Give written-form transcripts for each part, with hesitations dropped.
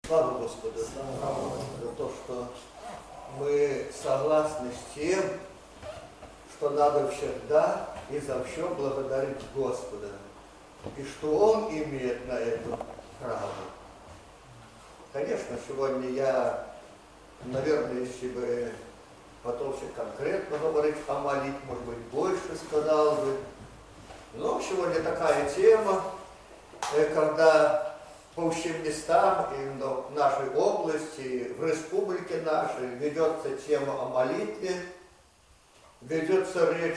Слава Господу за то, что мы согласны с тем, что надо всегда и за все благодарить Господа, и что Он имеет на это право. Конечно, сегодня я, наверное, если бы потолще конкретно говорить о молитве, может быть, больше сказал бы. Но сегодня такая тема, когда по всем местам, именно в нашей области, в республике нашей, ведется тема о молитве, ведется речь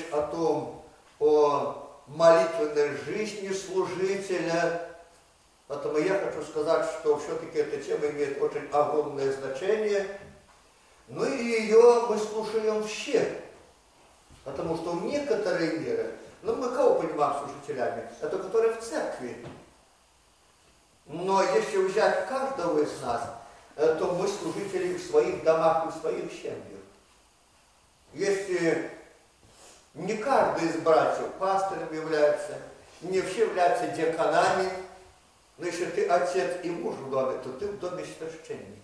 о молитвенной жизни служителя. Поэтому я хочу сказать, что все-таки эта тема имеет очень огромное значение. Ну и ее мы слушаем все, потому что в некоторой мере, мы кого понимаем служителями? Это которые в церкви. Но если взять каждого из нас, то мы служители в своих домах и в своих семьях. Если не каждый из братьев пастором является, не все являются диаконами, но если ты отец и муж в доме, то ты в доме священник.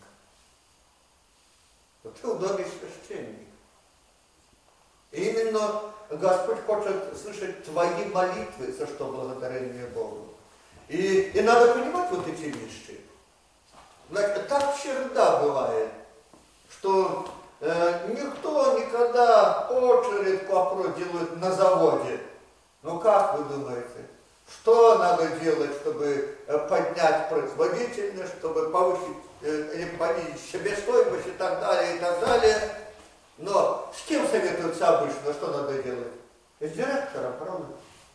То ты в доме священник. И именно Господь хочет слышать твои молитвы, за что благодарение Богу. И надо понимать вот эти вещи. Значит, так всегда бывает, что никто никогда очередь вопрос делает на заводе. Ну как вы думаете, что надо делать, чтобы поднять производительность, чтобы повысить или понизить себестоимость и так далее, и так далее. Но с кем советуются обычно, что надо делать? С директором, правда?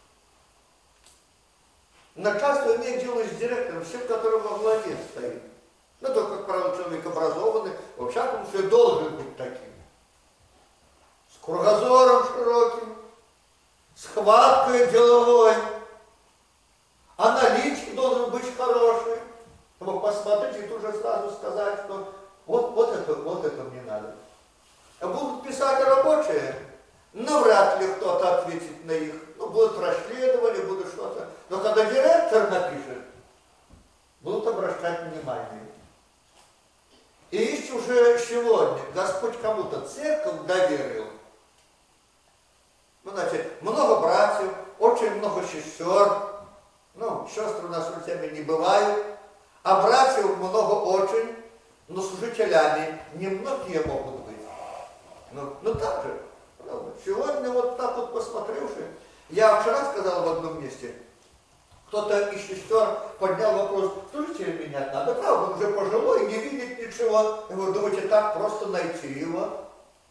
Начальство имеет дело с директором, всем, который во главе стоит. Ну, только, как правило, человек образованный, во всяком случае, должен быть таким. С кругозором широким, с хваткой деловой, аналитик должен быть хороший, чтобы посмотреть и тут же сразу сказать, что вот это мне надо. А будут писать рабочие, но вряд ли кто-то ответит на их. Будут расследования, будут что-то. Но когда директор напишет, будут обращать внимание. И если уже сегодня Господь кому-то церковь доверил, значит, много братьев, очень много сестер, сестры у нас в теме не бывают, а братьев много очень, но служителями немногие могут быть. Но так же, правда. Сегодня вот так вот посмотревши, я вчера сказал в одном месте, кто-то из сестер поднял вопрос, слушайте, менять надо, правда, он уже пожилой, не видит ничего, и вы думаете, так просто найти его?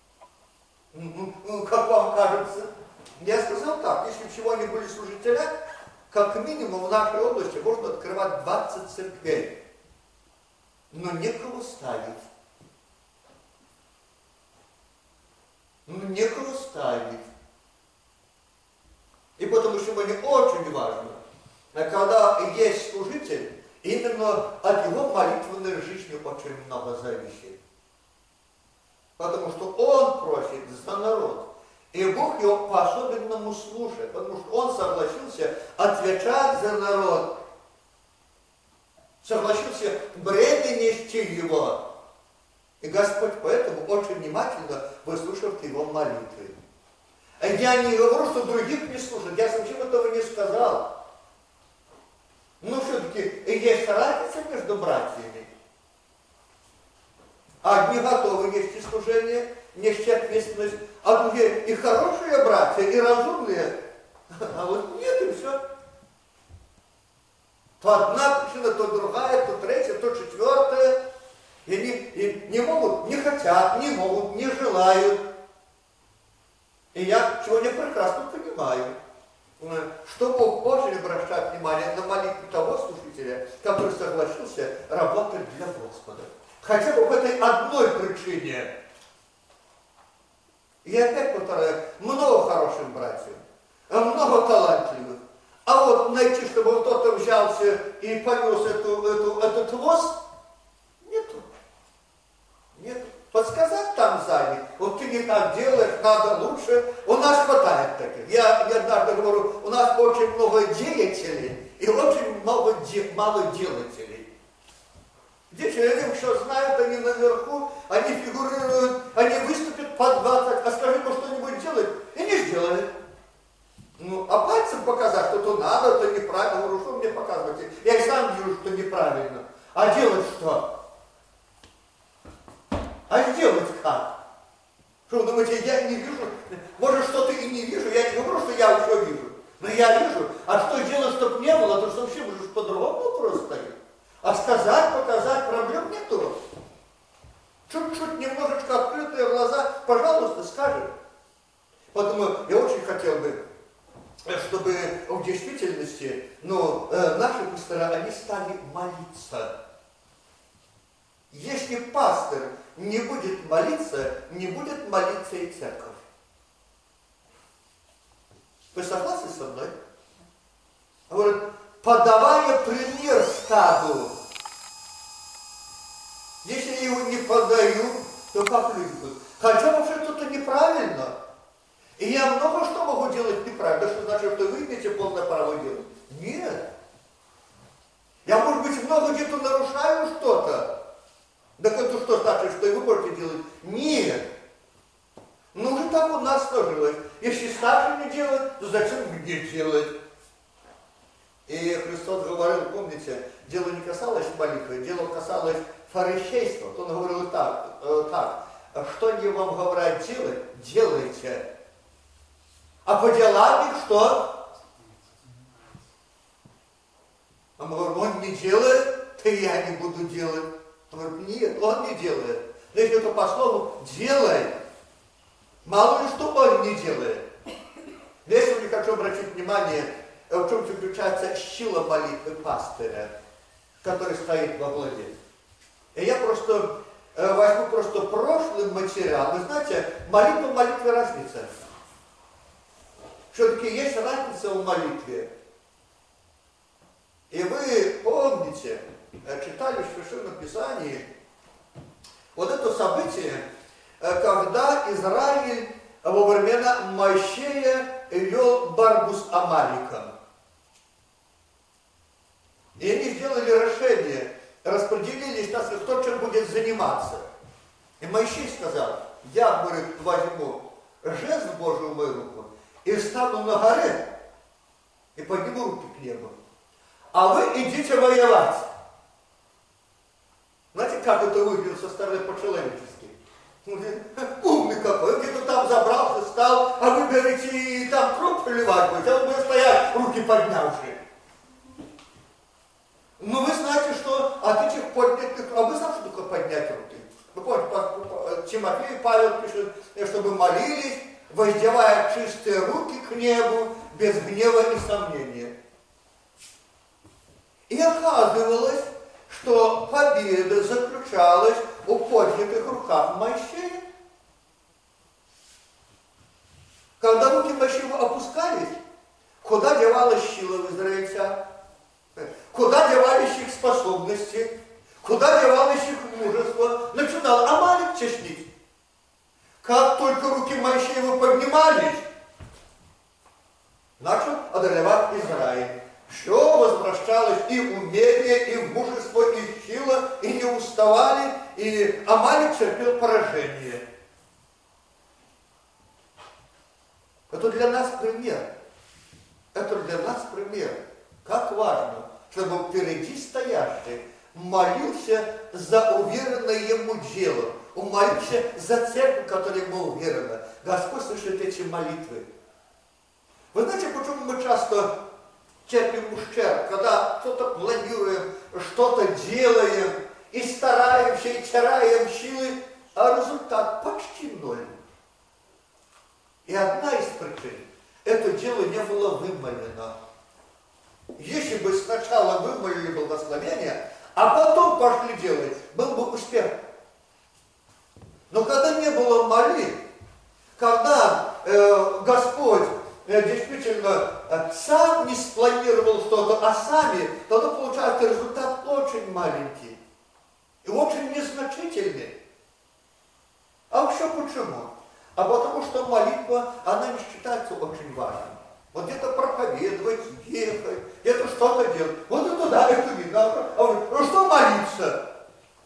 Как вам кажется? Я сказал так, если бы сегодня были служителя, как минимум в нашей области можно открывать 20 церквей, но некого ставить. Некого ставить. И потому сегодня очень важно, когда есть служитель, именно от его молитвенной жизни очень много зависит. Потому что он просит за народ. И Бог его по-особенному слушает, потому что он согласился отвечать за народ. Согласился бремя нести его. И Господь поэтому очень внимательно выслушивает его молитвы. Я не говорю, что других не слушают, я совсем этого не сказал. Но все-таки есть разница между братьями. Одни готовы нести служение, нести ответственность, а другие и хорошие братья, и разумные. А вот нет, и все. То одна причина, то другая, то третья, то четвертая. И они не могут, не хотят, не могут, не желают. И я сегодня прекрасно понимаю, что Бог очень обращает внимание на молитву того служителя, который согласился работать для Господа. Хотя бы по этой одной причине. И опять повторяю, много хороших братьев, много талантливых. А вот найти, чтобы кто-то взялся и понес этот воз, нету. Нет. Подсказать там сзади, вот ты не так делаешь, надо лучше. У нас хватает таких. Я однажды говорю, у нас очень много деятелей и очень мало делателей. Дети, они все знают, они наверху, они фигурируют, они выступят по 20, а скажи ему что-нибудь делать, и не сделали. Ну, а пальцем показать, что то надо, то неправильно. Говорю, что мне показываете? Я и сам вижу, что неправильно. А делать что? А сделать как? Что вы думаете, я не вижу? Может, что-то и не вижу, я не говорю, что я все вижу. Но я вижу, а что делать, чтобы не было, то что вообще может по-другому вопрос стоит. А сказать, показать, проблем нету. Чуть-чуть, немножечко открытые глаза, пожалуйста, скажем. Поэтому я очень хотел бы, чтобы в действительности, наши пастыря, они стали молиться. Если пастор не будет молиться, не будет молиться и церковь. Вы согласны со мной? Говорят, подавая пример стаду. Если я его не подаю, то как люди будут? Хотя вообще что-то неправильно. И я много что могу делать неправильно. Что значит, что вы имеете полное право делать? Нет. Я, может быть, много где-то нарушаю что-то. Так это что значит, что и вы можете делать? Нет. Ну, уже так у нас сложилось. Если старше не делать, то зачем мне делать? И Христос говорил, помните, дело не касалось молитвы, дело касалось фарисейства. Он говорил так, что они вам говорят делать, делайте. А по делам их что? Он говорит, он не делает, то я не буду делать. Он говорит, нет, он не делает. Но если это по слову, делай. Мало ли что он не делает. Здесь я не хочу обратить внимание, в чем заключается сила молитвы пастыря, который стоит во главе. И я просто возьму прошлый материал. Вы знаете, молитва разница. Все-таки есть разница в молитве. И вы помните, читали в Священном Писании вот это событие, когда Израиль во времена Моисея вел борьбу с Амаликом. И они сделали решение, распределились, кто чем будет заниматься. И Моисей сказал, я, говорит, возьму жезл Божий в мою руку и встану на горе и подниму руки к небу. А вы идите воевать. Знаете, как это выглядит со стороны по-человечески? Умный какой, где-то там забрался, встал, а вы берете и там кровь проливать будете, а он будет стоять, руки поднявшие. Ну вы знаете, что от этих поднятых, а вы знаете, что такое поднять руки? Вы помните, Тимофей Павел пишет, чтобы молились, воздевая чистые руки к небу, без гнева и сомнения. И оказывалось, что победа заключалась в поднятых руках Моисея. Когда руки Моисея опускались, куда девалась сила в израильтян? Куда девались их способности? Куда девалось их мужество? Начинал Амалик чеснить. Как только руки Моисеева поднимались, начал одолевать Израиль. Все возвращалось и в умение, и в мужество, и в сила, и не уставали, и Амалик терпел поражение. Это для нас пример. Это для нас пример. Как важно, чтобы впереди стоящий молился за уверенное ему дело, молился за церковь, которой ему уверена. Господь слышит эти молитвы. Вы знаете, почему мы часто терпим ущерб, когда что-то планируем, что-то делаем, и стараемся, и теряем силы, а результат почти ноль. И одна из причин, это дело не было вымолено. Если бы сначала вымолили благословение, а потом пошли делать, был бы успех. Но когда не было молитв, когда Господь действительно сам не спланировал что-то, а сами, тогда получается результат очень маленький и очень незначительный. А вообще почему? А потому что молитва, она не считается очень важной. Вот где-то проповедовать, ехать, где-то что-то делать. Вот это да, это видно. А что молиться?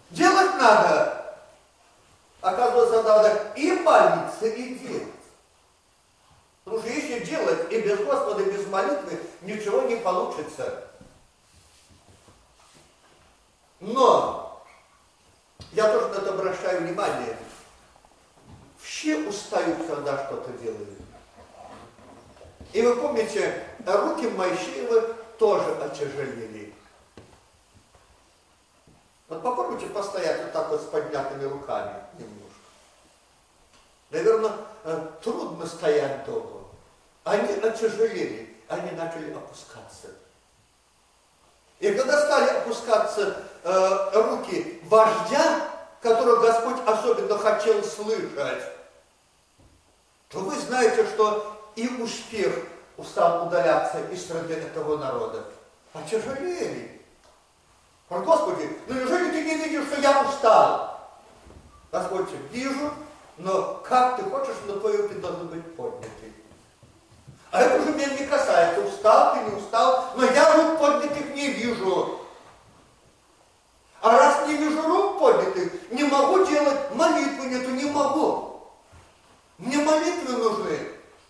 надо. Оказывается, надо и молиться, и делать. Потому что если делать и без Господа, и без молитвы, ничего не получится. Но я тоже на это обращаю внимание. Все устают, когда что-то делают. И вы помните, руки Моисеева тоже отяжелели. Вот попробуйте постоять вот так вот с поднятыми руками немножко. Наверное, трудно стоять долго. Они отяжелели, они начали опускаться. И когда стали опускаться руки вождя, которого Господь особенно хотел слышать, то вы знаете, что и успех стал удаляться из среды этого народа. Отяжелели. Господи, ну неужели ты не видишь, что я устал? Господь, вижу, но как ты хочешь, но твои руки должны быть подняты. А это уже меня не касается, устал ты, не устал, но я рук поднятых не вижу. А раз не вижу рук поднятых, не могу делать, молитвы нету, не могу. Мне молитвы нужны.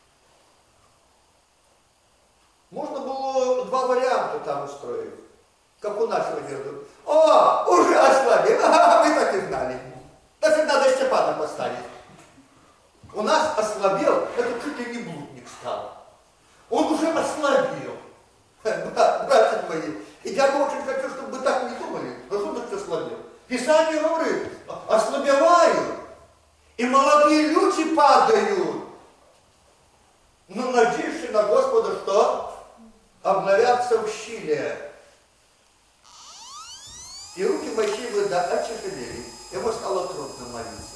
Можно было два варианта там устроить, как у нашего деда. О, уже ослабел, мы так и знали. Даже надо Степана поставить. У нас ослабел, это чуть ли не блудник стал. Он уже ослабел. Братья мои, и я очень хочу, чтобы вы так не думали. А что значит ослабел? Писание говорит, ослабевают, и молодые люди падают. Но надеешься на Господа, что обновятся в силе. И руки Моисеева, да, отяжелели. Ему стало трудно молиться.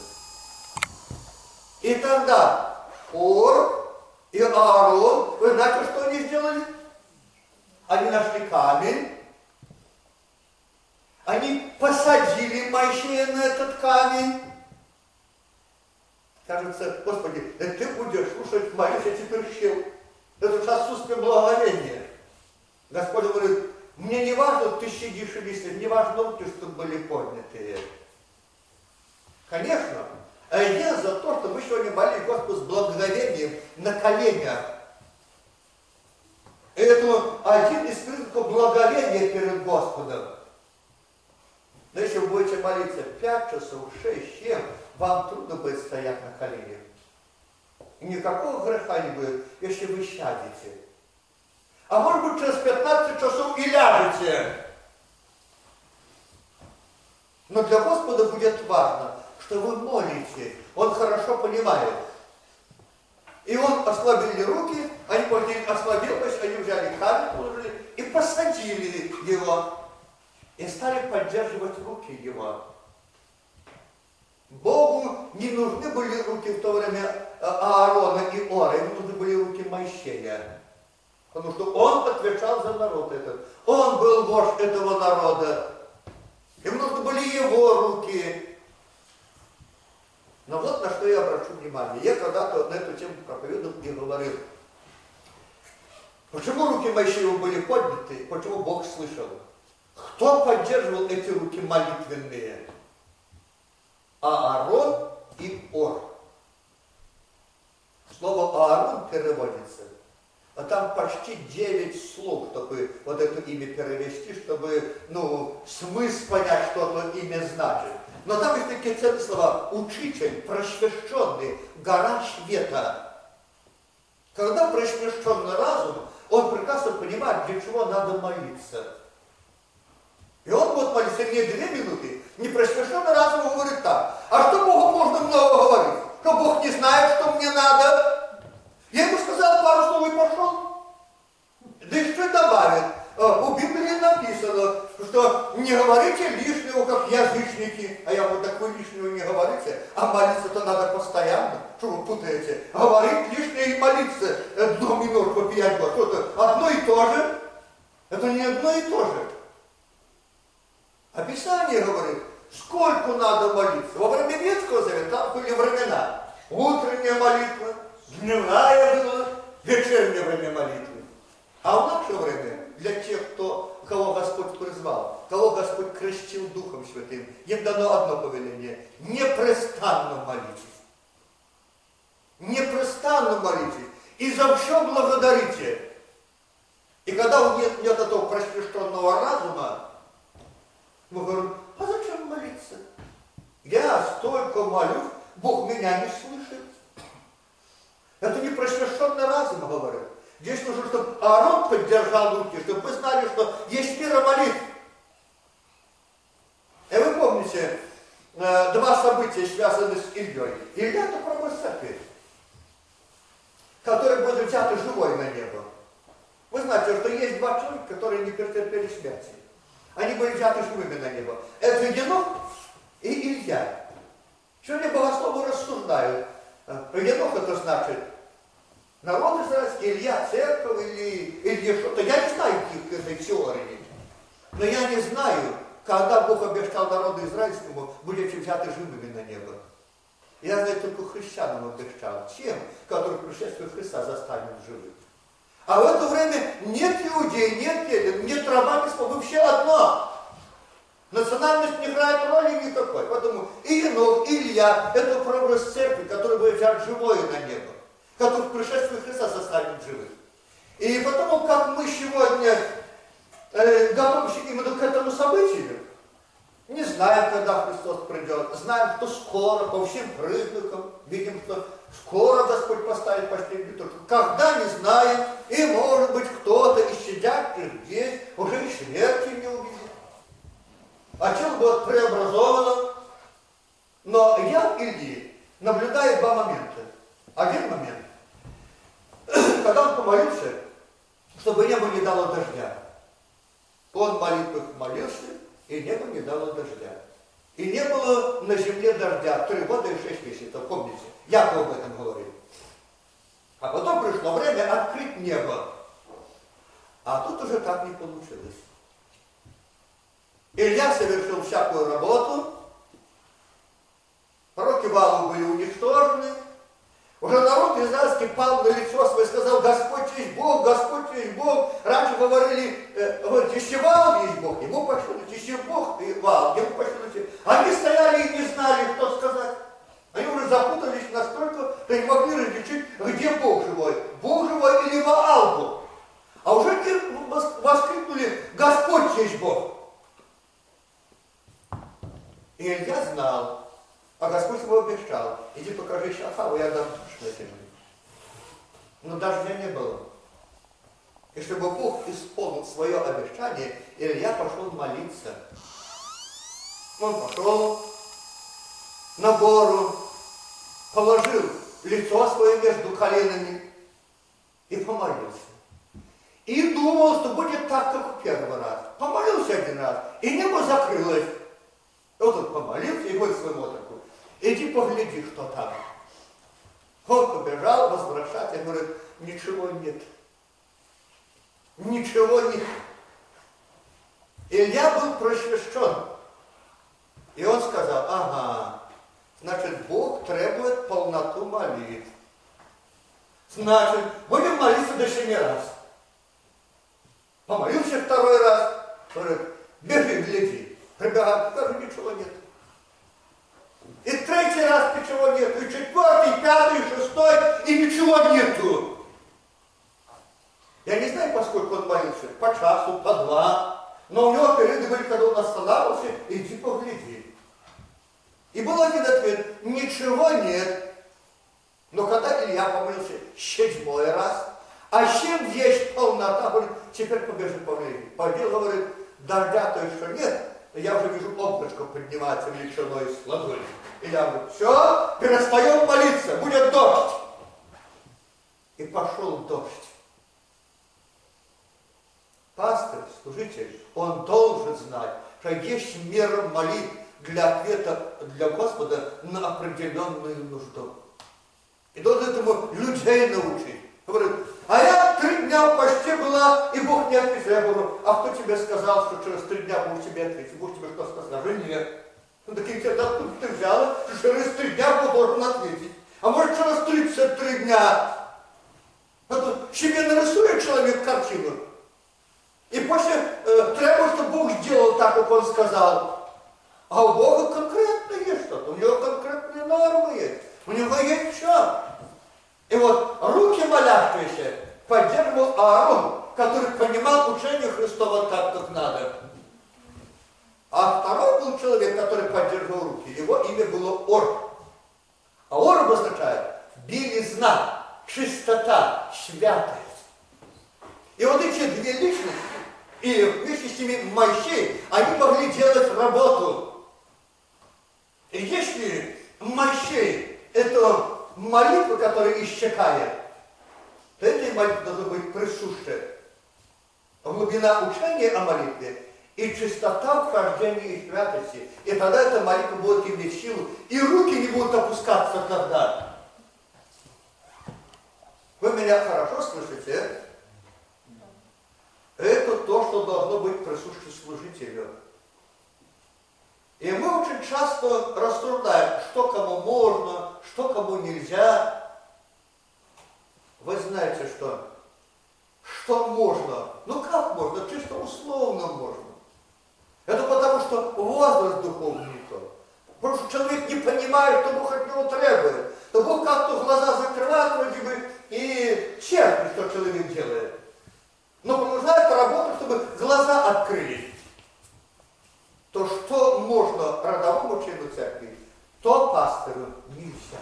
И тогда Хор и Аарон, вы знаете, что они сделали? Они нашли камень, они посадили Моисея на этот камень. Кажется, Господи, ты будешь слушать молиться, я теперь щел. Это же отсутствие благовения. Господь говорит, мне не важно, ты сидишь или сидишь, не важно руки, чтобы были поднятые. Конечно, я за то, что мы сегодня молили Господу с благоговением на коленях. Это один из признаков благовения перед Господом. Но если вы будете молиться 5 часов, 6, 7, вам трудно будет стоять на коленях. И никакого греха не будет, если вы сядете. А может быть, через 15 часов и ляжете. Но для Господа будет важно, что вы молите. Он хорошо понимает. И он ослабили руки, они ослабились, они взяли камень, положили и посадили его. И стали поддерживать руки его. Богу не нужны были руки в то время Аарона и Ора, ему нужны были руки Моисея. Потому что он отвечал за народ этот. Он был вождь этого народа. Ему нужны были его руки. Но вот на что я обращу внимание. Я когда-то на эту тему проповедовал и говорил, почему руки Моисеева были подняты, почему Бог слышал. Кто поддерживал эти руки молитвенные? Аарон и Ор. Слово Аарон переводится, а там почти 9 слов, чтобы вот это имя перевести, чтобы, смысл понять, что это имя значит. Но там есть такие ценные слова: учитель, просвещенный, гора света. Когда просвещенный разум, он прекрасно понимает, для чего надо молиться. И он будет молиться не 2 минуты, не просвещенный разум говорит так. А что Богу можно много говорить? Что Бог не знает, что мне надо? Я ему сказал пару слов и пошел. Да еще добавит, у Библии написано, что не говорите лишнего, как язычники. А я вот так вы лишнего не говорите, а молиться-то надо постоянно. Что вы путаете? Говорить лишнее и молиться до минут по 5 год. Что-то одно и то же. Это не одно и то же. А Писание говорит, сколько надо молиться. Во время Ветхого Завета там были времена. Утренняя молитва, дневная была, вечернее время молитвы. А в наше время, для тех, кто кого Господь призвал, кого Господь крестил Духом Святым, им дано одно повеление – непрестанно молитесь. Непрестанно молитесь. И за все благодарите. И когда у них нет этого просвещенного разума, мы говорим, а зачем молиться? Я столько молюсь, Бог меня не слышит. Это не просвещенный разум, говорит. Здесь нужно, чтобы Аарон поддержал руки, чтобы вы знали, что есть мера молитв. И вы помните два события, связанные с Ильей. Илья – это пробой церкви, который будет взятый живой на небо. Вы знаете, что есть два человека, которые не претерпели смерти. Они были взяты живыми на небо. Это Енох и Илья. Сегодня богословы рассуждают. Енох – это значит народ израильский, Илья, церковь или что-то. Я не знаю их этой теории. Но я не знаю, когда Бог обещал народу израильскому, будете взяты живыми на небо. Я знаю, только христианам обещал. Тем, которые пришествие Христа застанет живых. А в это время нет иудей, нет елен, нет раба, вообще одно. Национальность не играет роли никакой. Поэтому и Енох, и Илья – это прообраз церкви, который будет взять живое на небо, который в пришествии Христа застанет живых. И потому, как мы сегодня готовимся именно к этому событию, не знаем, когда Христос придет, знаем, что скоро, по всем признакам, видим, что скоро Господь поставит последнюю точку. Когда, не знаем, и может быть кто-то из сидящих здесь уже и смерти не увидит. А тело будет преобразовано. Но я в Ильи наблюдаю два момента. Один момент, когда он помолился, чтобы небо не дало дождя. Он молитвах молился, и небо не дало дождя. И не было на земле дождя 3 года и 6 месяцев, помните? Яков об этом говорил. А потом пришло время открыть небо. А тут уже так не получилось. Илья совершил всякую работу, пророки Ваалу были уничтожены, уже народ израильский пал на лицо свое и сказал, Господь есть Бог, Господь есть Бог. Раньше говорили, если Ваал есть Бог, ему пошлют, если Бог и Ваал, ему пошлют. Они стояли и не знали, что сказать. Они уже запутались настолько, что не могли различить, где Бог живой или Ваал Бог. А уже воскликнули, Господь есть Бог. И Илья знал, а Господь ему обещал, иди покажи Шафару, я дам дождь на землю. Но дождя не было. И чтобы Бог исполнил свое обещание, Илья пошел молиться. Он пошел на гору, положил лицо свое между коленами и помолился. И думал, что будет так, как в первый раз. Помолился один раз, и небо закрылось. Вот он помолился и говорит своему отроку, иди погляди, что там. Он побежал возвращать и говорит, ничего нет. Ничего нет. Илья был просвещен. И он сказал, ага, значит, Бог требует полноту молитв. Значит, будем молиться до 7 раз. Помолился 2 раз, говорит, беги, гляди. Прибегает, даже ничего нет. И 3 раз ничего нет, и 4, 5, 6, и ничего нету. Я не знаю, поскольку он молился, по часу, по 2, но у него периоды были, когда он останавливался, иди погляди. И был один ответ, ничего нет. Но когда Илья помолился 7 раз, а чем есть полнота, говорит, теперь побежи погляди. Пойди, говорит, дождя-то еще нет. Я уже вижу, облачко поднимается величиной с ладони. И я говорю, все, перестаем молиться, будет дождь. И пошел дождь. Пастор, служитель, он должен знать, что есть мера молитв для ответа для Господа на определенную нужду. И должен этому людей научить. Говорит, а я 3 дня в посте была, и Бог не ответил. Я говорю, а кто тебе сказал, что через 3 дня Бог тебе ответит? Бог тебе что сказал? Скажи нет. Ну так откуда ты взяла, что через 3 дня Бог должен ответить? А может через 33 дня? А тут себе нарисует человек картину. И после требует, чтобы Бог сделал так, как Он сказал. А у Бога конкретно есть что-то, у Него конкретные нормы есть, у Него есть все. И вот руки молящиеся поддерживал Аарон, который понимал учение Христова так, как надо. А второй был человек, который поддерживал руки. Его имя было Ор. А Ор обозначает белизна, чистота, святость. И вот эти две личности, и вместе с ними Моисей, они могли делать работу. И если Моисей – это молитва, которая исчекает, то этой молитве должна быть присуща глубина учения о молитве и чистота в хождении и святости. И тогда эта молитва будет иметь силу, и руки не будут опускаться тогда. Вы меня хорошо слышите? Это то, что должно быть присуще служителю. И мы очень часто рассуждаем, что кому можно, что кому нельзя. Вы знаете, что можно? Ну как можно? Чисто условно можно. Это потому, что возраст духовный не тот. Потому что человек не понимает, что Бог от него требует. То Бог как-то глаза закрывает вроде бы и терпит, что человек делает. Но продолжает работать, чтобы глаза открылись. То, что можно родовому члену церкви, то пастору нельзя.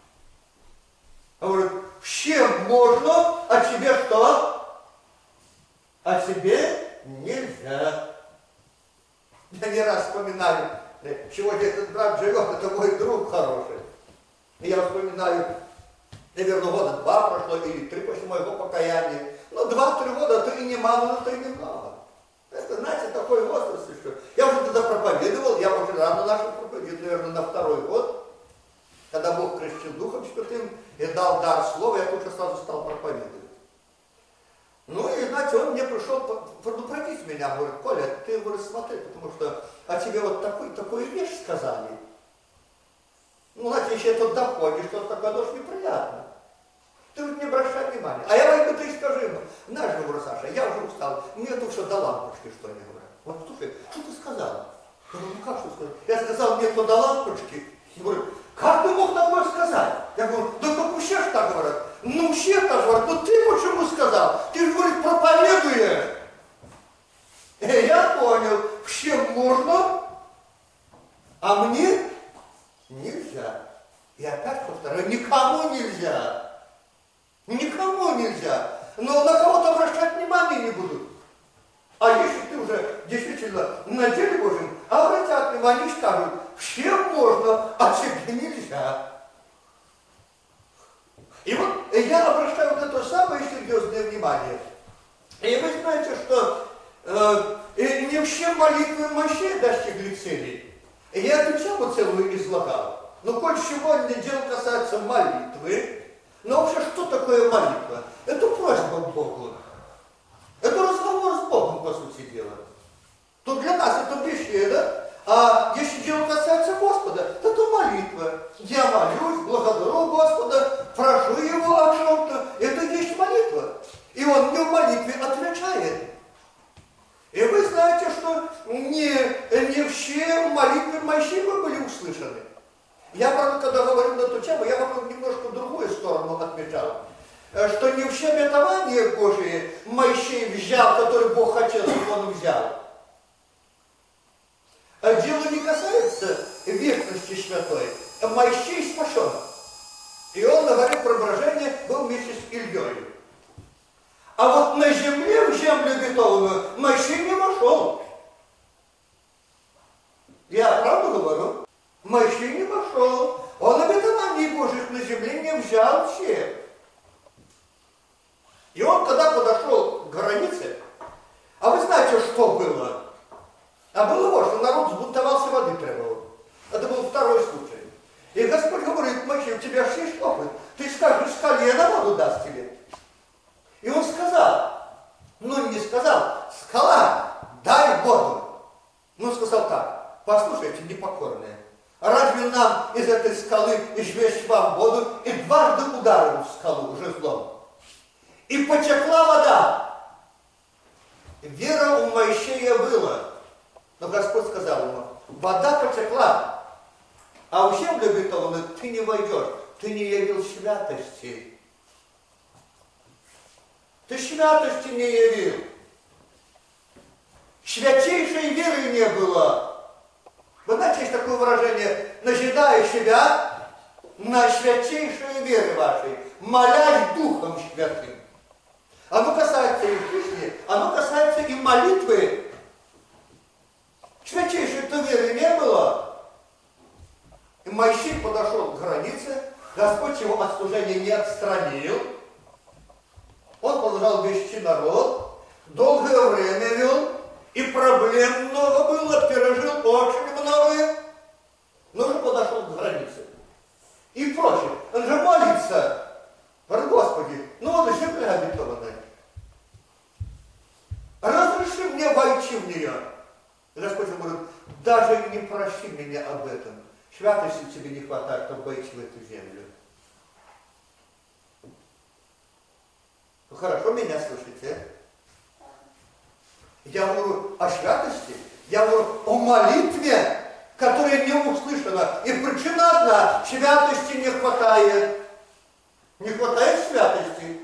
Он говорит, всем можно, а тебе что? А тебе нельзя. Я не раз вспоминаю, сегодня этот брат живет, это мой друг хороший. И я вспоминаю, наверное, года 2 прошло, или 3 после моего покаяния. Ну, 2-3 года, то и немало, но то и немного. Это, знаете, такой возраст еще. Я уже тогда проповедовал, я очень рано начал проповедовать, наверное, на 2-й год, когда Бог крестил Духом Святым и дал дар слова, я тут же сразу стал проповедовать. Ну и, знаете, он мне пришел предупредить меня, говорит, Коля, ты, говорит, смотри, потому что о тебе вот такую вещь сказали. Ну, знаете, если это доходит, что-то такое тоже неприятно. Ты вот не обращай внимания. А я возьму, ты и скажи ему, знаешь, говорю, Саша, я уже устал, мне тут все до лампочки, что они говорят. Вот слушай, что ты сказал? Я говорю, ну как что сказал? Я сказал, мне то до лампочки. Я говорю, как ты мог такое сказать? Я говорю, да как все ж так говорят. Ну все так говорят, ну ты почему сказал? Ты же, говорит, проповедуешь. И я понял, всем можно, а мне нельзя. И опять повторяю, никому нельзя. Никому нельзя. Но на кого-то обращать внимание не будут. А если ты уже действительно на деле Божьем, обратят внимание и скажут, всем можно, а тебе нельзя. И вот я обращаю вот это самое серьезное внимание. И вы знаете, что не все молитвы Моисея достигли цели. И я эту тему целую излагал. Но коль сегодня дело касается молитвы, но вообще что такое молитва? Это просьба к Богу. Это разговор с Богом, по сути дела. То для нас это беседа, а если дело касается Господа, то это молитва. Я молюсь, благодарю Господа, прошу Его о чем-то. Это и есть молитва. И Он мне в молитве отвечает. И вы знаете, что не все молитвы Моисея были услышаны. Я, правда, когда говорил на эту тему, я вам немножко другую сторону отмечал. Что не все обетования Божии Моисей взял, которые Бог хотел, чтобы он взял. А дело не касается вечности святой. Моисей спасен. И он, на горе преображения, был вместе с Ильей. А вот на земле, в землю обетованную, Моисей не вошел. Я правду говорю? Моисей не вошел. Он обетований Божьих на земле не взял всех. И он, когда подошел к границе, а вы знаете, что было? А было вот, что народ сбунтовался, воды требовал. Это был второй случай. И Господь говорит, Моисей, у тебя же есть опыт. Ты скажешь, скале, она воду даст тебе. И он сказал, ну не сказал, скала, дай воду. Ну сказал так, послушайте, непокорные, разве нам из этой скалы извлечь вам воду? И дважды ударил в скалу жезлом. И потекла вода. Вера у Моисея была, но Господь сказал ему, вода потекла, а в землю обетованную ты не войдешь, ты не явил святости. Ты святости не явил. Святейшей веры не было. Вы знаете, есть такое выражение, назидая себя на святейшей вере вашей, молясь Духом Святым. Оно касается и жизни, оно касается и молитвы. Святейшей-то веры не было. И Моисей подошел к границе, Господь его от служения не отстранил. Он продолжал вести народ, долгое время вел, и проблем много было, пережил очень многое, но уже подошел к границе. И прочее. Он же молится. Говорит, Господи, ну вот земля обетованная. Разреши мне войти в нее. И Господь говорит, даже не проси меня об этом. Святости тебе не хватает, чтобы войти в эту землю. Вы хорошо меня слышите? Я говорю о святости, я говорю о молитве, которая не услышана. И причина одна, святости не хватает. Не хватает святости.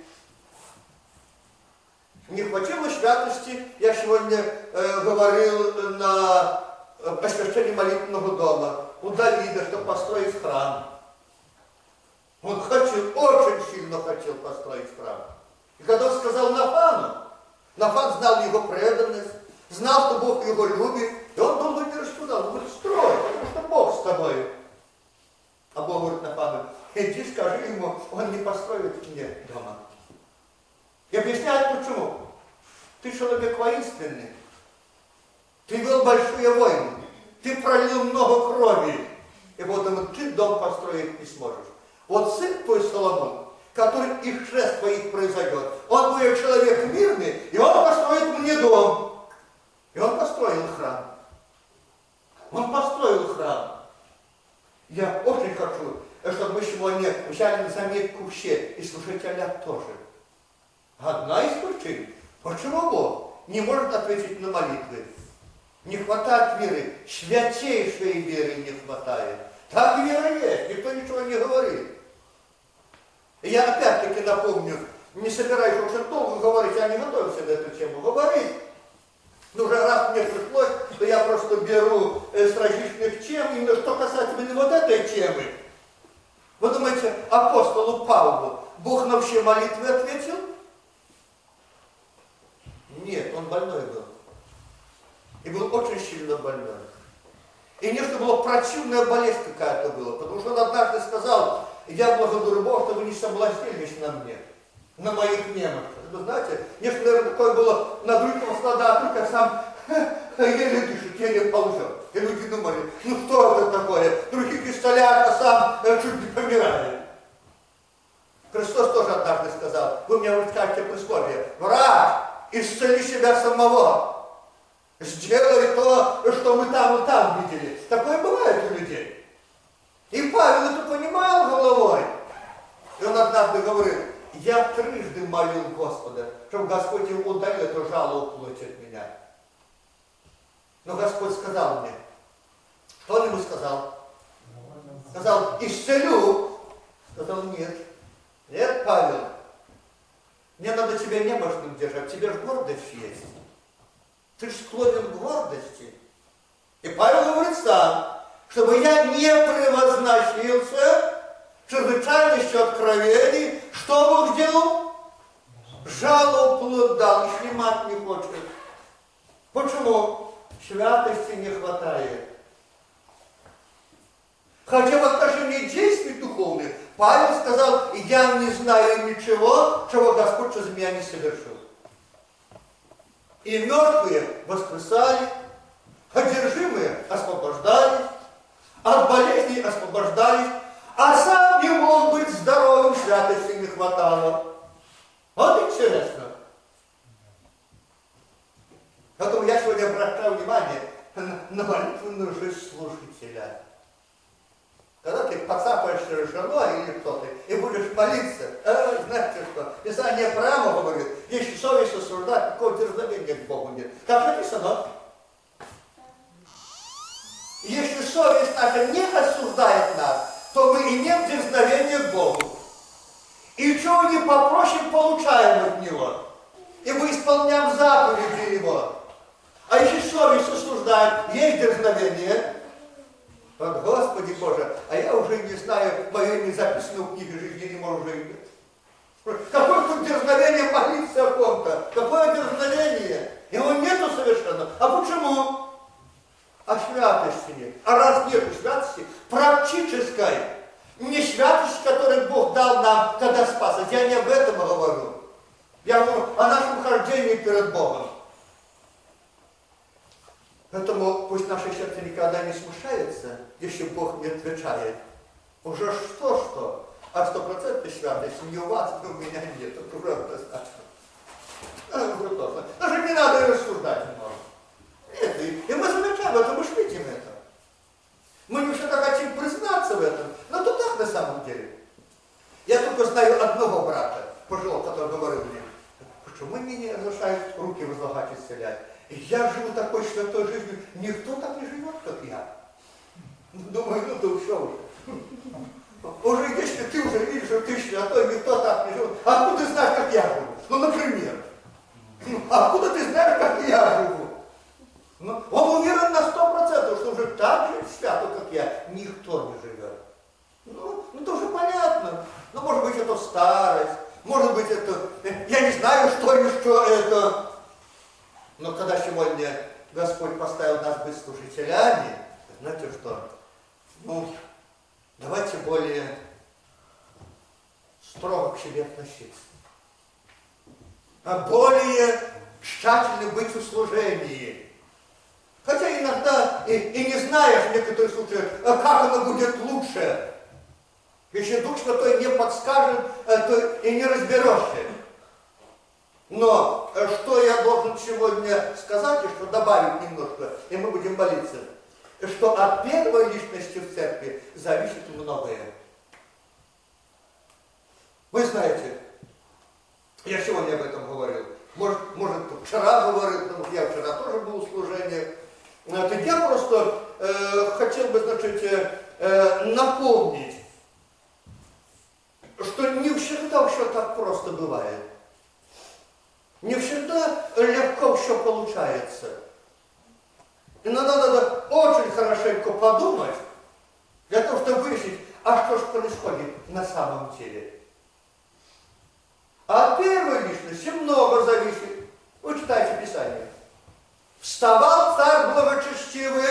Не хватило святости, я сегодня говорил на освящении молитвенного дома у Давида, чтобы построить храм. Он хотел, очень сильно хотел построить храм. И когда он сказал Нафану, Нафан знал его преданность, знал, что Бог его любит, и он долго не рассуждал, он говорит, строй, потому что Бог с тобой. А Бог говорит Нафану, иди скажи ему, он не построит мне дома. И объясняет почему. Ты человек воинственный, ты вел большие войны, ты пролил много крови, и поэтому ты дом построить не сможешь. Вот сын твой Соломон, который из шест твоих произойдет, он будет человек мирный, и он построит мне дом. И он построил храм. Он построил храм. Я очень хочу, чтобы мы сегодня взяли на заметку все, и слушателя тоже. Одна из причин, почему Бог не может ответить на молитвы. Не хватает веры, святейшей веры не хватает. Так вера есть, никто ничего не говорит. И я опять-таки напомню, не собираюсь очень долго говорить, я не готовился на эту тему говорить. Но уже раз мне пришлось, то я просто беру с различных тем, именно что касается именно вот этой темы. Вы думаете, апостолу Павлу Бог на все молитвы ответил? Нет, он больной был. И был очень сильно больной. И не что была противная болезнь какая-то была, потому что он однажды сказал, я благодарю Бога, что вы не соблазнились на мне, на моих немощах. Вы знаете, нечто, наверное, такое было на другом склада, только сам еле дышит, еле ползет. И люди думали, ну что это такое? Другие пистолят, а сам чуть не помирает. Христос тоже однажды сказал, вы мне скажете присловие, враг, исцели себя самого. Сделай то, что мы там и там видели. Такое бывает у людей. И Павел это понимал головой. И он однажды говорит, я трижды молил Господа, чтобы Господь ему удалил эту жалобу плоть от меня. Но Господь сказал мне, что он ему сказал? Сказал, исцелю. Сказал, нет. Нет, Павел, мне надо тебя немощным держать, тебе же гордость есть. Ты же склонен к гордости. И Павел говорит сам, чтобы я не превозносился чрезвычайностью откровений, что Бог делал? Жалобу плод дал, и снимать не хочет. Почему? Святости не хватает. Хотя в отношении действий духовных Павел сказал, я не знаю ничего, чего Господь через меня не совершил. И мертвые воскресали, одержимые освобождались, от болезней освобождались, а сам не мог быть здоровым, святости не хватало. Вот интересно. Поэтому я сегодня обращаю внимание на молитвенную жизнь слушателя. Когда ты поцапаешься с женой или кто-то и будешь молиться, знаете что, Писание прямо говорит, если совесть осуждать, никакого дерзновения к Богу нет. Так написано. Если совесть наша не осуждает нас, то мы имеем дерзновение к Богу. И чего не попросим, получаем от Него. И мы исполняем заповеди Его. А если совесть осуждает, есть дерзновение. Вот, Господи Боже, а я уже не знаю, мое имя записано в книге жизни, не может уже иметь. Какое тут дерзновение молиться о ком-то? Какое дерзновение? Его нету совершенно. А почему? А святости нет. А раз нету святости, практической, не святости, которую Бог дал нам, когда спас. Я не об этом говорю. Я говорю о нашем хождении перед Богом. Поэтому пусть наше сердце никогда не смущается, если Бог не отвечает. Уже что-что, а 100% святости не у вас, но у меня нет. Это уже достаточно. Даже не надо и рассуждать немного. Нет, и мы замечаем это, мы видим это. Мы не всегда хотим признаться в этом, но это так на самом деле. Я только знаю одного брата, пожилого, который говорил мне, почему мне не разрешают руки возлагать и исцелять? Я живу такой святой жизнью, никто так не живет, как я. Думаю, ну ты что уже. Уже если ты уже видишь, что ты святой, никто так не живет. А откуда ты знаешь, как я живу? Ну, например. А откуда ты знаешь, как я живу? Ну, он уверен на 100%, что уже так же свято, как я, никто не живет. Ну, это уже понятно. Ну, может быть, это старость, может быть, это, я не знаю, что еще это. Но когда сегодня Господь поставил нас быть служителями, знаете что? Ну, давайте более строго к себе относиться. А более тщательно быть в служении. Хотя иногда и не знаешь в некоторых случаях, как оно будет лучше. Если Дух Святой не подскажет, то и не разберешься. Но что я должен сегодня сказать, и что добавить немножко, и мы будем молиться, что от первой личности в церкви зависит многое. Вы знаете, я сегодня об этом говорил, может вчера говорил, потому что я вчера тоже был в служении. Я просто хотел бы, значит, напомнить, что не всегда все так просто бывает. Не всегда легко все получается. Иногда надо очень хорошенько подумать, для того, чтобы выяснить, а что же происходит на самом деле. А от первой личности много зависит. Вы читаете Писание. Вставал царь благочестивый,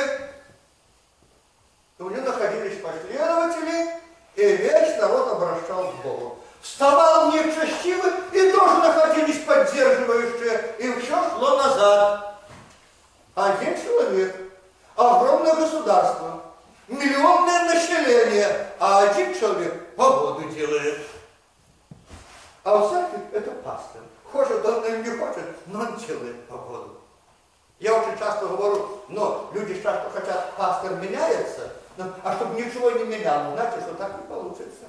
у него находились последователи, и весь народ обращал к Богу. Вставал нечестивый, и тоже находились поддерживающие, и все шло назад. Один человек, огромное государство, миллионное население, а один человек погоду делает. А у церкви это пастор. Хочет он или не хочет, но он делает погоду. Я очень часто говорю, но люди часто хотят, пастор меняется, а чтобы ничего не меняло, знаете, что так не получится.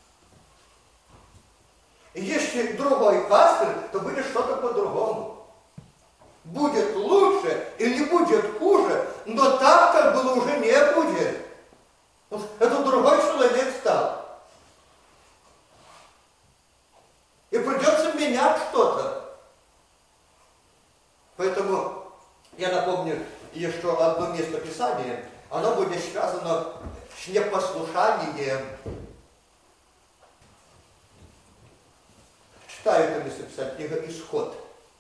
И если другой пастор, то будет что-то по-другому. Будет лучше или будет хуже, но так, как было, уже не будет. Это другой человек стал. И придется менять что-то. Поэтому я напомню еще одно место Писания. Оно будет связано с непослушанием. Читаю это место Писания, книга Исход.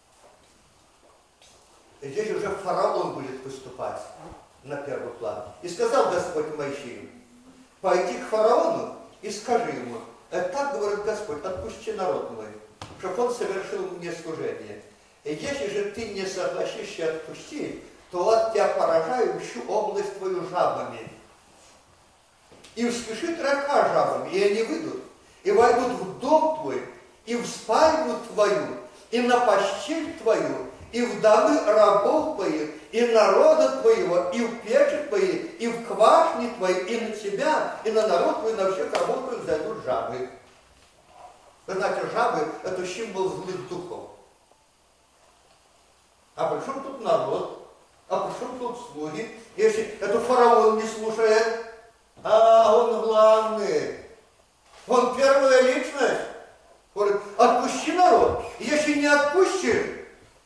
И здесь уже фараон будет выступать на первый план. И сказал Господь Моисею: пойди к фараону и скажи ему: так говорит Господь, отпусти народ мой, чтобы он совершил мне служение. И если же ты не согласишься отпустить, то от тебя поражаю всю область твою жабами. И вспешит рака жабами, и они выйдут, и войдут в дом твой, и в спальню твою, и на постель твою, и в домы рабов твоих, и народа твоего, и в печи твои, и в квашни твои, и на тебя, и на народ твой, на всех рабов твоих зайдут жабы. Вы знаете, жабы – это символ злых духов. А при чем тут народ? А при чем тут слуги? Если это фараон не слушает, а он главный. Он первая личность. Говорит, отпусти народ. Если не отпустишь,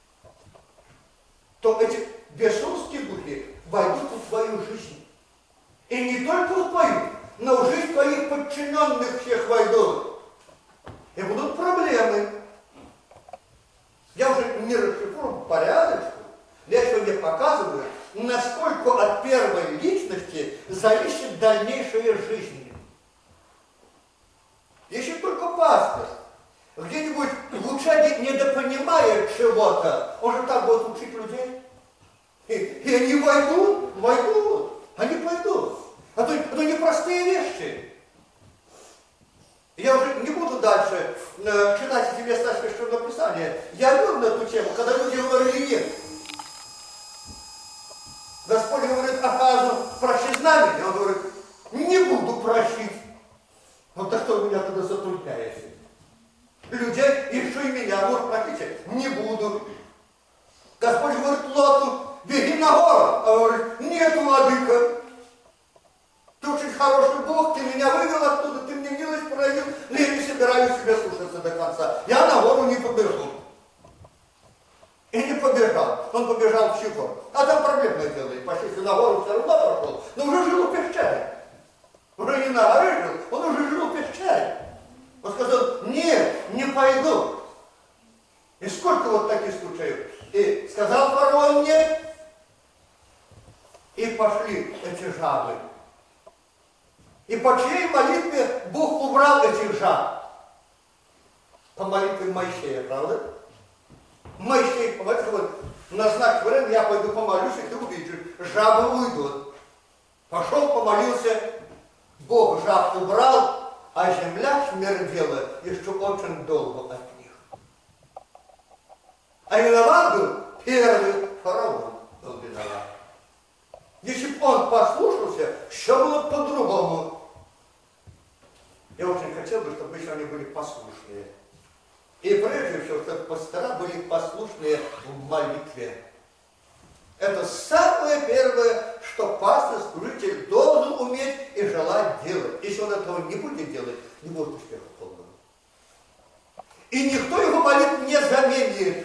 то эти бесовские духи войдут в твою жизнь. И не только в твою, но в жизнь твоих подчиненных всех войдут. И будут проблемы. Я уже не расшифрую порядочку. Я сегодня показываю, насколько от первой личности зависит дальнейшая жизнь. Если только пастор где-нибудь в учении недопонимает чего-то, он же так будет учить людей. И они войдут, они пойдут. А то непростые вещи. Я уже не буду дальше читать эти места Священного Писания. Я вел на эту тему, когда люди говорили нет. Господь говорит Ахазу, прощи знамение. Он говорит, не буду прощить. Вот так что вы меня тогда затрудняете? Людей, еще и меня, вот простите, не буду. Господь говорит Лоту, беги на гору. А он говорит, нет, владыка. Ты очень хороший Бог, ты меня вывел оттуда, ты мне милость проявил, но я не собираюсь тебя слушаться до конца. Я на гору не побежу. И не побежал. Он побежал в Щекор. А там проблемное дело. И почти на гору все равно пошел. Но уже жил в пещере. Уже не на горе жил, он уже жил в пещере. Он сказал, нет, не пойду. И сколько вот таких случаев. И сказал фараон нет. И пошли эти жабы. И по чьей молитве Бог убрал этих жаб? По молитве Моисея, правда? Моисей, понимаете, вот, назначь время, я пойду помолюсь, и ты увидишь, жабы уйдут. Пошел, помолился, Бог жаб убрал, а земля смердела еще очень долго от них. А виноват был первый фараон, был виноват. Если бы он послушался, все было по-другому. Я очень хотел бы, чтобы мы сегодня были послушные. И прежде всего, чтобы пастора были послушные в молитве. Это самое первое, что пастор, служитель должен уметь и желать делать. Если он этого не будет делать, не будет успеха полного. И никто его молитву не заменит.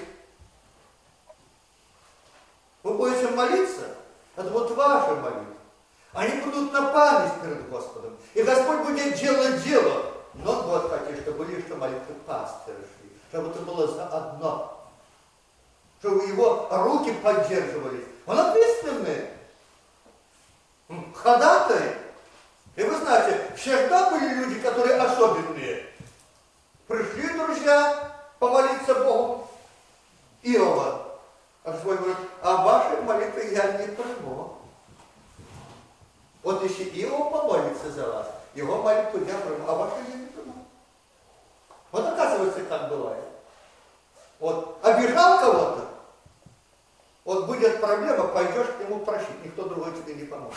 Вы будете молиться, это вот ваша молитва. Они будут на память перед Господом. И Господь будет делать дело. Но Он будет хотеть, чтобы были еще молитвы пастыря шли. Чтобы это было заодно. Чтобы его руки поддерживались. Он ответственный. Ходатай. И вы знаете, всегда были люди, которые особенные. Пришли, друзья, помолиться Богу. Иова. А Господь говорит, а вашей молитвы я не приму. Вот если Иов помолится за вас, его молитву я приму, а вашу я не приму. Вот оказывается, как бывает. Вот обижал кого-то, вот будет проблема, пойдешь к нему просить, никто другой тебе не поможет.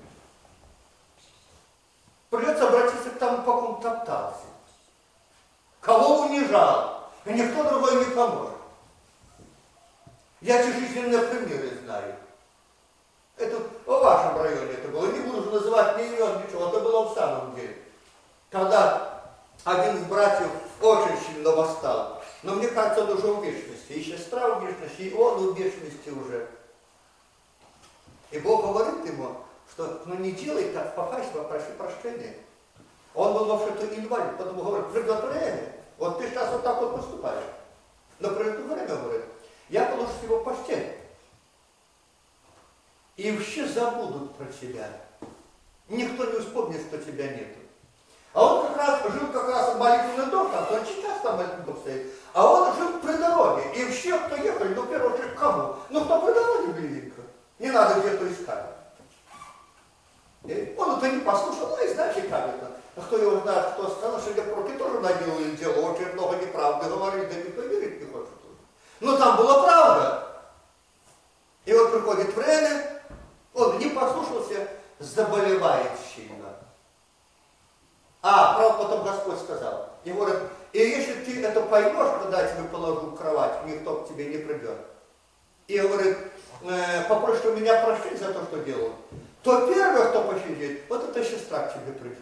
Придется обратиться к тому, по кому топтался. Кого унижал, и никто другой не поможет. Я эти жизненные примеры знаю. Это в вашем районе это было. Не буду называть ни имен, ничего. Это было в самом деле. Когда один из братьев очень сильно восстал. Но мне кажется, он уже в вечности. И сестра в вечности, и он в вечности уже. И Бог говорит ему, что ну не делай так, похайство, проси прощения. Он был вообще-то инвалид, потому говорит, придет время. Вот ты сейчас вот так вот поступаешь. Но придет время, говорит, я положу его в постель. И все забудут про тебя. Никто не вспомнит, что тебя нету. А он как раз жил в молитвенный дом, там, он сейчас там молитвенный дом стоит. А он жил при дороге. И все, кто ехали, ну, в первую очередь, кому? Ну, кто при дороге близенько. Не надо где-то искать. И он это не послушал, ну и знаете, как это. А кто его знает, кто сказал, что Лепроки тоже наделали дело, очень много неправды говорили, да никто верить не хочет. Но там была правда. приходит время, он не послушался, заболевает сильно. Правда, потом Господь сказал, и говорит, и если ты это поймешь, когда я тебе положу в кровать, никто к тебе не придет. И говорит, попросишь у меня прощения за то, что делал, то первое, кто пощадит, вот эта сестра к тебе придет.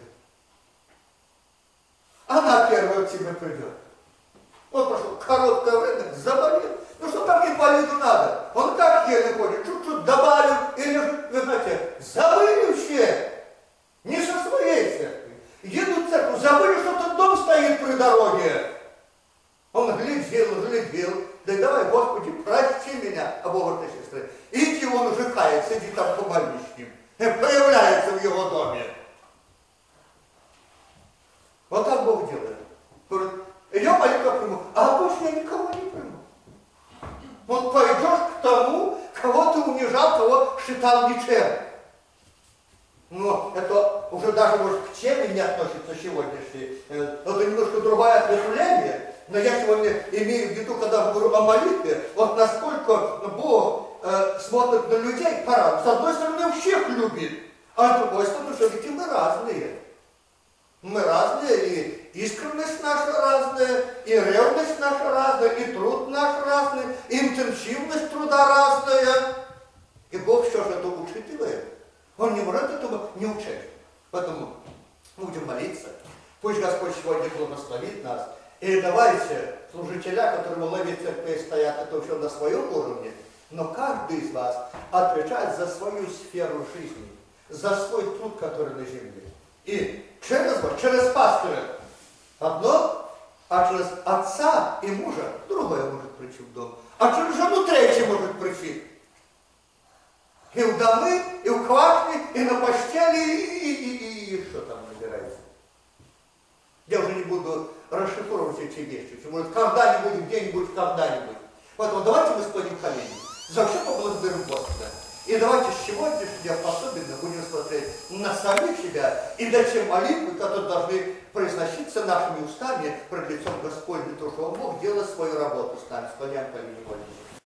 Она первая к тебе придет. Он прошло короткое время, заболел. Ну что там инвалиду надо? Он как еле ходит, чуть-чуть добавил, или, вы знаете, забыли все, не со своей церкви. Едут в церковь, забыли, что тут дом стоит при дороге. Он глядел, да давай, Господи, прости меня, вот этой сестры. Иди, он уже кается, иди там помолись с ним. Появляется в его доме. Вот так Бог делает. Говорит, я молитву приму, а больше я никого не приму. Вот пойдешь к тому, кого ты унижал, кого считал ничем. Но это уже даже, может, к теме не относится сегодняшней. Это немножко другое ответвление. Но я сегодня имею в виду, когда говорю о молитве, вот насколько Бог смотрит на людей по-разному. С одной стороны, всех любит, а с другой стороны, все-таки мы разные. Мы разные, и искренность наша разная, и ревность наша разная, и труд наш разный, и интенсивность труда разная. И Бог все же это учитывает. Он не может этого не учесть. Поэтому будем молиться. Пусть Господь сегодня благословит нас. И давайте служителя, которые в лови церкви стоят, это все на своем уровне, но каждый из вас отвечает за свою сферу жизни, за свой труд, который на земле. И через вас, через пастыря одно, а через отца и мужа другое может прийти в дом, а через жену третье может прийти. И в домы, и в квартире, и на постели, и что там набирается. Я уже не буду расшифровывать эти вещи. Может, когда-нибудь, где-нибудь, когда-нибудь. Поэтому давайте мы склоним колени. За все поблагодарим Господа. И давайте с сегодняшнего дня особенно будем смотреть на самих себя и на те молитвы, которые должны произноситься нашими устами пред лицом Господним, потому что Он Бог делает свою работу с нами. Склоняем колени, молимся.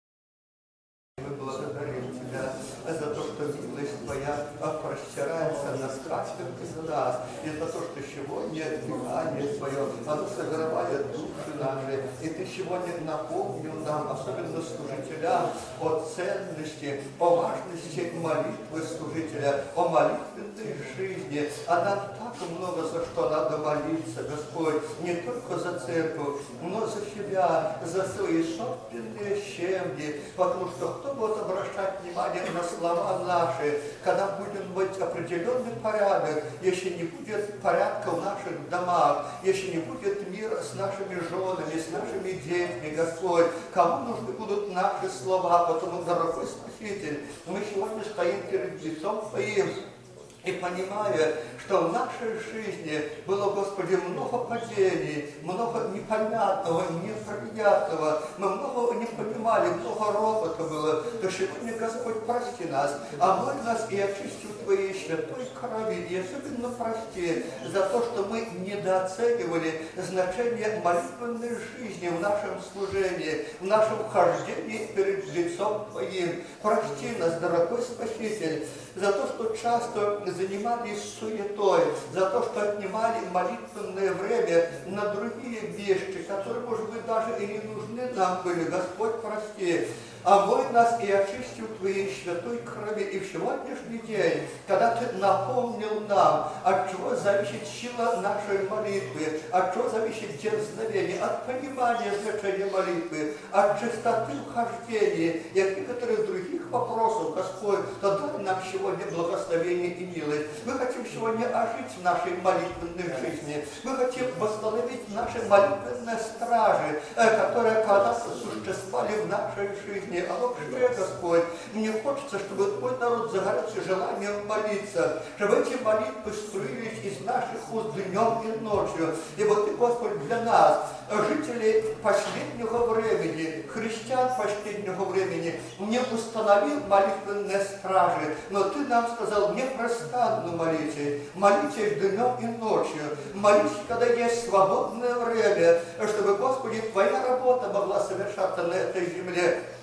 Мы благодарим Тебя за то, что милость Твоя простирается на каждом из нас, и за то, что сегодня дыхание Твое, оно согревает души наши, и Ты сегодня напомнил нам, особенно служителям, о ценности, о важности молитвы служителя, о молитвенной жизни. А нам так много за что надо молиться, Господь, не только за церковь, но за себя, за свои собственные семьи, потому что кто будет обращать внимание на слова наши, когда будет быть определенный порядок, если не будет порядка в наших домах, если не будет мира с нашими женами, с нашими детьми, Господь, кому нужны будут наши слова, потому, дорогой Спаситель, мы сегодня стоим перед лицом Твоим, и понимая, что в нашей жизни было, Господи, много падений, много непонятного, неприятного, мы много не понимали, много ропота было, то сегодня, Господь, прости нас, омой нас и очисти в Твоей святой крови, и особенно прости за то, что мы недооценивали значение молитвенной жизни в нашем служении, в нашем хождении перед лицом Твоим. Прости нас, дорогой Спаситель, за то, что часто занимались суетой, за то, что отнимали молитвенное время на другие вещи, которые, может быть, даже и не нужны нам были. Господь, прости. Омой нас и очисти в Твоей святой крови. И в сегодняшний день, когда Ты напомнил нам, от чего зависит сила нашей молитвы, от чего зависит дерзновение, от понимания значения молитвы, от чистоты в хождении и от некоторых других вопросов, Господь, то дай нам сегодня благословение и милость. Мы хотим сегодня ожить в нашей молитвенной жизни. Мы хотим восстановить наши молитвенные стражи, которые когда-то существовали в нашей жизни. А вообще, Господь, мне хочется, чтобы Твой народ загорелся желанием молиться, чтобы эти молитвы струились из наших уст днем и ночью. Ибо Ты, Господь, для нас, жителей последнего времени, христиан последнего времени, не установил молитвенные стражи, но Ты нам сказал, непрестанно молитесь, молитесь днем и ночью, молитесь, когда есть свободное время, чтобы, Господи, Твоя работа могла совершаться на этой земле.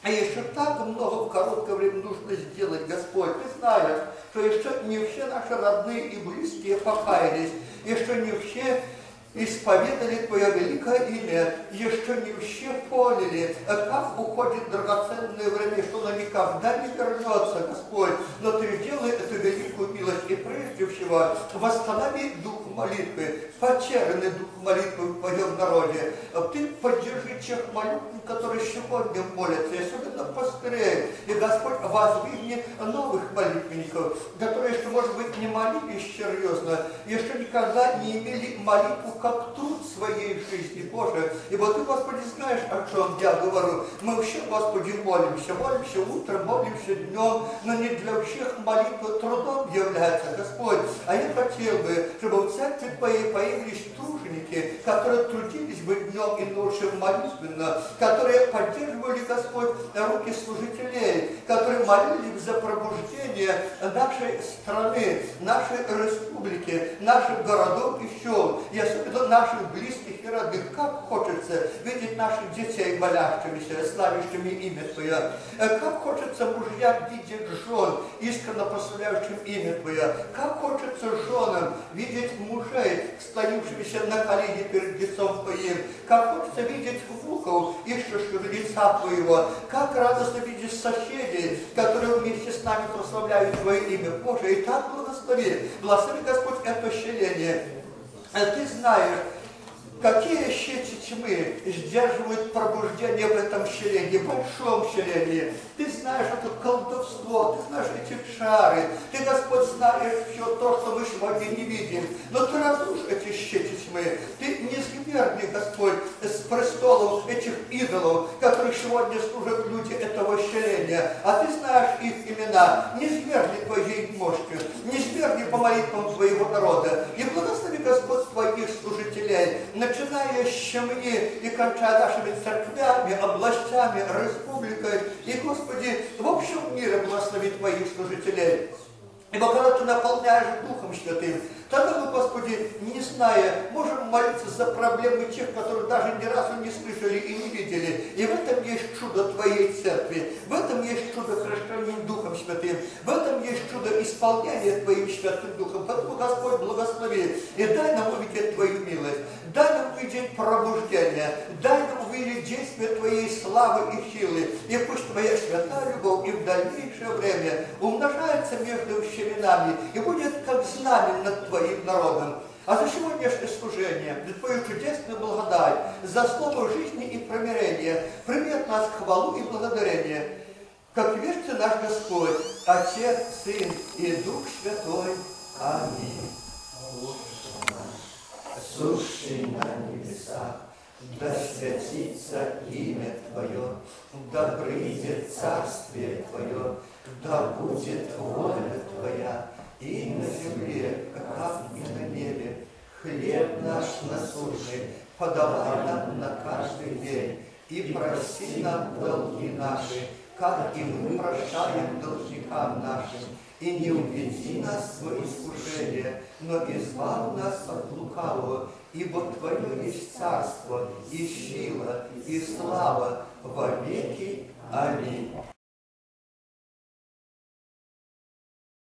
А еще так много в короткое время нужно сделать, Господь. Ты знаешь, что еще не все наши родные и близкие покаялись, еще не все исповедали Твое великое имя, еще не все поняли, как уходит драгоценное время, что оно никогда не вернется, Господь. Но Ты сделай эту великую милость, и прежде всего восстанови дух молитвы, потерянный дух молитвы в Твоем народе. Ты поддержи тех молитвенников, которые сегодня молятся, и особенно пастырей. И, Господь, воздвигни новых молитвенников, которые, что, может быть, не молились серьезно, еще никогда не имели молитву как труд своей жизни, Боже. Ибо Ты, Господи, знаешь, о чем я говорю. Мы все, Господи, молимся утром, молимся днем, но не для всех молитва трудом является, Господь. А я хотел бы, чтобы в церкви Твоей появились труженики, которые трудились бы днем и ночью молитвенно, которые поддерживали, Господь, руки служителей, которые молились за пробуждение нашей страны, нашей республики, наших городов и сел, и особенно наших близких и родных. Как хочется видеть наших детей молящимися, славящими имя Твое. Как хочется мужьям видеть жен, искренне прославляющим имя Твое. Как хочется женам видеть мужей, склонившимися на колени перед лицом Твоим. Как хочется видеть внуков, ищущих лица Твоего. Как радостно видеть соседей, которые вместе с нами прославляют Твое имя. Боже, и так благослови. Благослови, Господь, это щеление. Ты знаешь, какие щити тьмы сдерживают пробуждение в этом щелении, большом щелении. Ты знаешь это колдовство, ты знаешь эти чары. Ты, Господь, знаешь все то, что мы сегодня не видим. Но Ты разрушь эти щити тьмы. Ты не скверни, Господь, с престолов этих идолов, которых сегодня служат люди этого щеления. А Ты знаешь их имена. Не свергни Твоей мощью, не свергни по молитвам Твоего народа. И благослови, Господь, Твоих служителей, начиная с Щемни и кончая нашими церквями, областями, республикой. И, Господи, в общем мире благослови Твоих служителей. Ибо когда Ты наполняешь Духом Святым, тогда мы, Господи, не зная, можем молиться за проблемы тех, которых даже ни разу не слышали и не видели. И в этом есть чудо Твоей церкви, в этом есть чудо хрещения Духом Святым, в этом есть чудо исполнения Твоим Святым Духом. Поэтому, Господь, благослови и дай нам увидеть Твою милость, дай нам увидеть пробуждение, дай нам увидеть действие Твоей славы и силы. И пусть Твоя святая любовь и в дальнейшее время умножается между временами и будет как знамя над Твоим народом. А за сегодняшнее служение, за Твою чудесную благодать, за слово жизни и примирения, прими от нас хвалу и благодарение. Как верьте наш Господь, Отец, Сын и Дух Святой. Аминь. Сущий на небесах, да святится имя Твое, да придет царствие Твое, да будет воля Твоя, и на земле, как и на небе. Хлеб наш насущный подавай нам на каждый день, и проси нам долги наши, как и мы прощаем должникам нашим. И не уведи нас в искушение, но избавь нас от лукавого, ибо Твое есть царство, и сила, и слава во веки. Аминь.